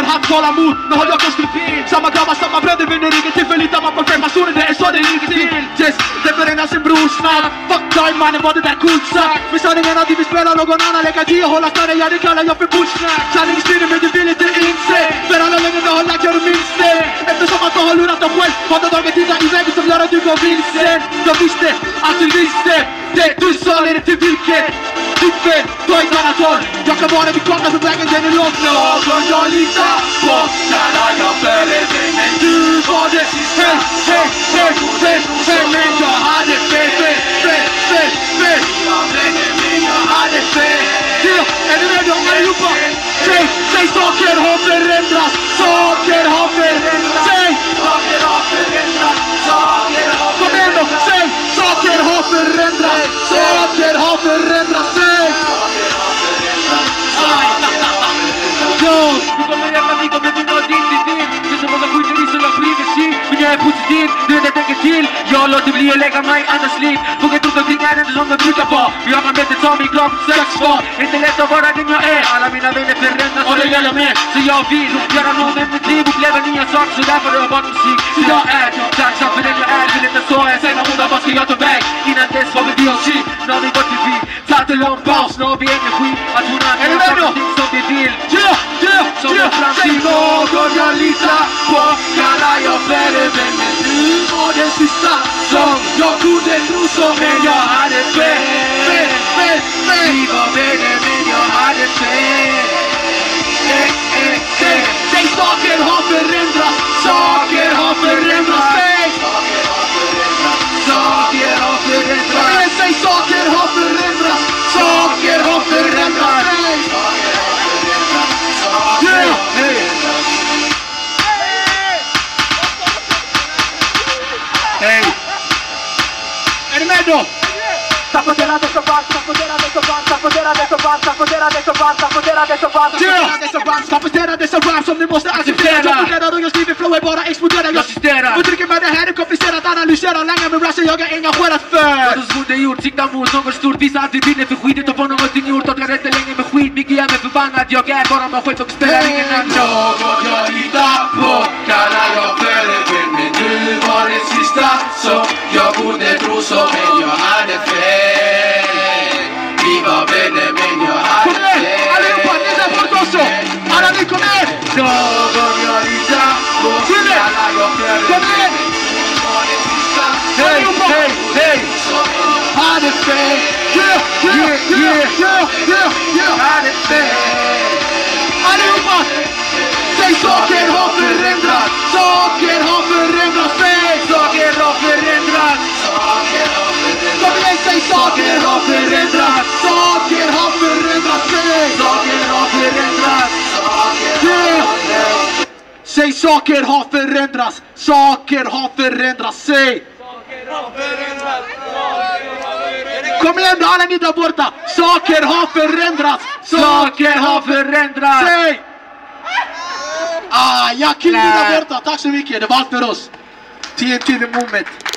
har haft tålamod, nu har jag konstruktiv. Samma grabbar, samma bröder, vinner ingen till. Förlitar man på fem personer, det är så det ligger till. Yes, det förenar sin bror snabbt. Fuck time mannen, var det där coolt sagt. Men sanningen att vi vill spela någon annan. Lägga 10 och hålla större, ja det kallar jag för bullsnack. Sanningen styr men du vill inte inse. För alla lögner du har lagt, ja du minns det. Eftersom att du har lurat dig själv, har du dragit in i vägen som gör att du går vilsen. Jag visste att du visste det du sa leder till vilket. Ditt fel, du har ett annat håll. Jag kan vara vid klockan för vägen den är lång. Någon jag litar på kallar jag för en vän. Men du var det. Hej, hej, hej, hej, hej. Men jag hade fel, fel, fel, fel, fel. Men jag hade fel. Är du redo allihopa? Säg saker har förändrats. Saker har förändrats. Säg saker har förändrats. Saker har förändrats. Kom igen då, säg saker har förändrats. Saker har förändrats. Säg saker har förändrats. Yo, du kommer hjälpa mig, kommer vinna din din. Det är så många skjuter i så jag bryr sig. Men jag är positiv, du vet jag tänker till. Jag låter bli att lägga mig i andras liv. Vågar runt omkring är inte som jag brukar vara. Men jag kan bättre ta mig klart på 6 svar. Inte lätt att vara den jag är. Alla mina vänner förändras och det gäller mig. Så jag vill göra något med mitt liv och leva nya saker. Så därför har jag valt musik. Så jag är tacksam för den jag är. Vill inte så jag sen undrar vad ska jag ta väg. Innan dess var vi oss hit. Nu har vi gått till vid. Tatt en lång paus, nu har vi energi. Att hon har gjort någonting som vi vill. Som en framtid. Någon jag litar på kallar jag för en vän. Men du var den sista som jag kunde tro som. Men jag hade fel. Vi var vänner men jag hade fel. Säg saker har förändrats. Saker har förändrats. Saker har förändrats. Säg saker har förändrats. Saker har förändrats. Hej! Är du med då? Sapotera det så varmt, sapotera det så varmt, sapotera det så varmt, sapotera det så varmt, sapotera det så varmt, sapotera det så varmt, sapotera det så varmt som ni måste acceptera. Jag funderar och jag skriver flow är bara explodera. Jag assisterar. Uttrycker med det här är komplicerat, analyserar länge med rassen jag är engagerad för. Låt oss få det gjort, sikta mot något stort. Visa att vi vinner för skitet och får någonting gjort. Och jag rätter länge med skit, mycket jag är förbannad. Jag är bara mig själv och spelar ingen annan. Något jag litar på kallar jag för en vän. Men du var den sista som jag borde tro som. Men jag hade fel. Vi var vänner men jag hade fel. Allihopa, ni där bort också. Alla ni kom igen. Någon jag litar på kallar jag för en vän. Hej, hej, hej. Hade fel. Hade fel. Allihopa. Säg saker har förändrats. Saker har förändrats. Säg saker har förändrats. Kom igen, säg saker har förändrats. Saker har förändrats. Säg saker har förändrats. Säg saker har förändrats. Saker har förändrats. Säg kom igen då alla ni där borta. Saker har förändrats. Saker har förändrats. Säg jag killar där borta. Tack så mycket, det var allt för oss. TNT the moment.